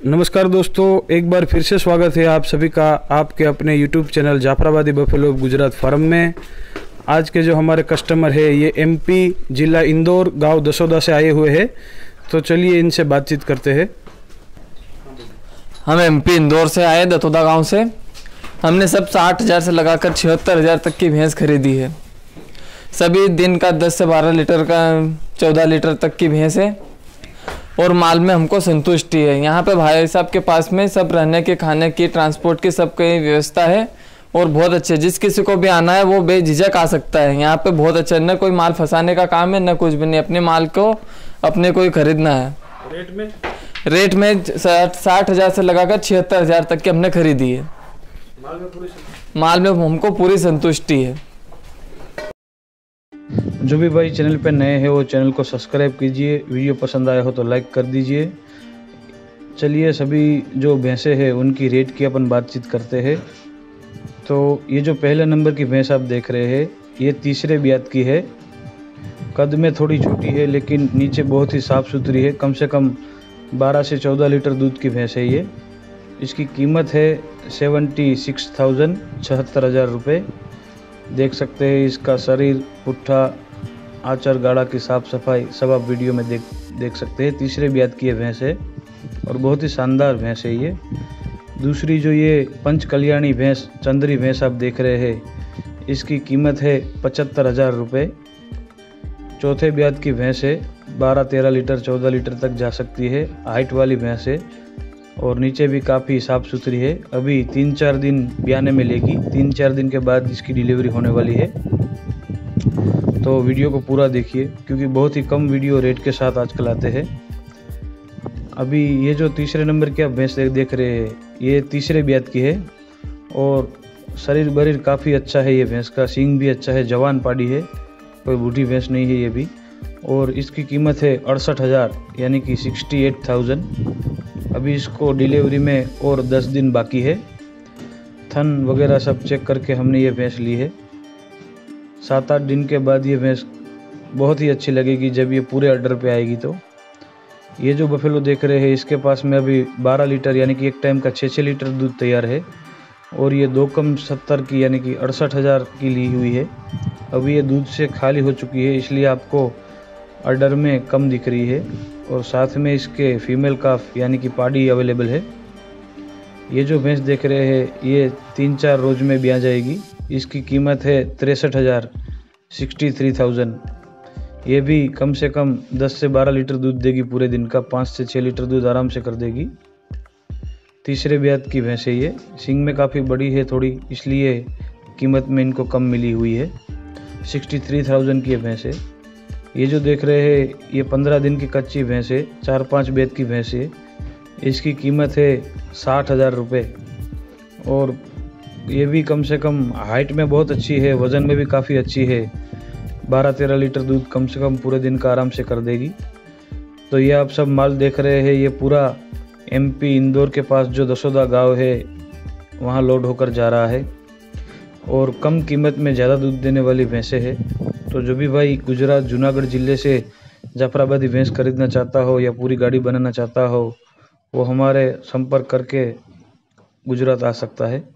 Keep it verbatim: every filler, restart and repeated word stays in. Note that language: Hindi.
नमस्कार दोस्तों, एक बार फिर से स्वागत है आप सभी का आपके अपने YouTube channel Jafarabadi buffalo Gujarat farm में। आज के जो हमारे कस्टमर है ये एमपी जिला इंदौर गांव दसोदा से आए हुए हैं, तो चलिए इनसे बातचीत करते हैं। हम एमपी इंदौर से आए, दतोदा गांव से। हमने सब साठ हज़ार से लगाकर छिहत्तर हज़ार तक की भैंस खरीदी है। सभी दिन का दस से बारह लीटर का चौदह लीटर तक की भैंस है और माल में हमको संतुष्टि है। यहाँ पे भाई साहब के पास में सब रहने के, खाने की, ट्रांसपोर्ट की सब की व्यवस्था है और बहुत अच्छे। जिस किसी को भी आना है वो बेझिझक आ सकता है। यहाँ पे बहुत अच्छा, न कोई माल फंसाने का काम है न कुछ भी नहीं। अपने माल को अपने को ही खरीदना है। रेट में रेट में साठ हज़ार से लगाकर छिहत्तर हज़ार तक की हमने खरीदी है। माल में पूरी माल में हमको पूरी संतुष्टि है। जो भी भाई चैनल पे नए हैं वो चैनल को सब्सक्राइब कीजिए, वीडियो पसंद आया हो तो लाइक कर दीजिए। चलिए सभी जो भैंसें हैं उनकी रेट की अपन बातचीत करते हैं। तो ये जो पहले नंबर की भैंस आप देख रहे हैं ये तीसरे ब्यात की है। कद में थोड़ी छोटी है लेकिन नीचे बहुत ही साफ़ सुथरी है। कम से कम बारह से चौदह लीटर दूध की भैंस है ये। इसकी कीमत है सेवेंटी सिक्स थाउजेंड छहत्तर हज़ार रुपये। देख सकते हैं इसका शरीर, पुट्ठा, आचर, गाड़ा की साफ़ सफाई सब आप वीडियो में देख देख सकते हैं। तीसरे ब्यात की ये भैंस है और बहुत ही शानदार भैंस है ये। दूसरी जो ये पंच कल्याणी भैंस, चंद्री भैंस आप देख रहे हैं, इसकी कीमत है पचहत्तर हज़ार रुपये। चौथे ब्यात की भैंस है, बारह तेरह लीटर चौदह लीटर तक जा सकती है। हाइट वाली भैंस है और नीचे भी काफ़ी साफ़ सुथरी है। अभी तीन चार दिन ब्याने में लेगी, तीन चार दिन के बाद इसकी डिलीवरी होने वाली है। तो वीडियो को पूरा देखिए क्योंकि बहुत ही कम वीडियो रेट के साथ आजकल आते हैं। अभी ये जो तीसरे नंबर की आप भैंस देख रहे हैं ये तीसरे ब्यात की है और शरीर बरीर काफ़ी अच्छा है। ये भैंस का सींग भी अच्छा है, जवान पाड़ी है, कोई बूढ़ी भैंस नहीं है ये भी। और इसकी कीमत है अड़सठ हज़ार यानी कि सिक्सटी एट थाउजेंड। अभी इसको डिलीवरी में और दस दिन बाकी है। थन वगैरह सब चेक करके हमने ये भैंस ली है। सात आठ दिन के बाद ये भैंस बहुत ही अच्छी लगेगी जब ये पूरे ऑर्डर पे आएगी। तो ये जो बफेलो देख रहे हैं इसके पास में अभी बारह लीटर यानी कि एक टाइम का छः छः लीटर दूध तैयार है और ये दो कम सत्तर की यानी कि अड़सठ हज़ार की ली हुई है। अभी ये दूध से खाली हो चुकी है इसलिए आपको ऑर्डर में कम दिख रही है। और साथ में इसके फीमेल काफ यानी कि पाड़ी अवेलेबल है। ये जो भैंस देख रहे हैं ये तीन चार रोज में ब्याह जाएगी। इसकी कीमत है तिरसठ हज़ार सिक्सटी थ्री थाउजेंड। ये भी कम से कम दस से बारह लीटर दूध देगी पूरे दिन का, पाँच से छः लीटर दूध आराम से कर देगी। तीसरे ब्यात की भैंस है ये। सींग में काफ़ी बड़ी है थोड़ी, इसलिए कीमत में इनको कम मिली हुई है। सिक्सटी थ्री थाउजेंड की ये भैंस है। ये जो देख रहे हैं ये पंद्रह दिन की कच्ची भैंस है, चार पाँच ब्यात की भैंस है। इसकी कीमत है साठ हज़ार रुपये और ये भी कम से कम हाइट में बहुत अच्छी है, वज़न में भी काफ़ी अच्छी है। बारह तेरह लीटर दूध कम से कम पूरे दिन का आराम से कर देगी। तो ये आप सब माल देख रहे हैं ये पूरा एमपी इंदौर के पास जो दसोदा गांव है वहाँ लोड होकर जा रहा है और कम कीमत में ज़्यादा दूध देने वाली भैंसें हैं। तो जो भी भाई गुजरात जूनागढ़ ज़िले से जाफराबादी भैंस खरीदना चाहता हो या पूरी गाड़ी बनाना चाहता हो वो हमारे संपर्क करके गुजरात आ सकता है।